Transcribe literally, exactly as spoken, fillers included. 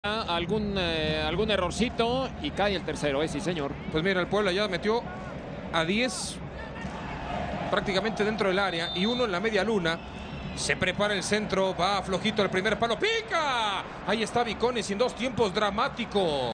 algún, eh, algún errorcito y cae el tercero, ¿eh? Sí, señor. Pues mira, el Puebla ya metió a diez prácticamente dentro del área y uno en la media luna. Se prepara el centro, va flojito el primer palo, ¡pica! Ahí está Vicones en dos tiempos, dramático.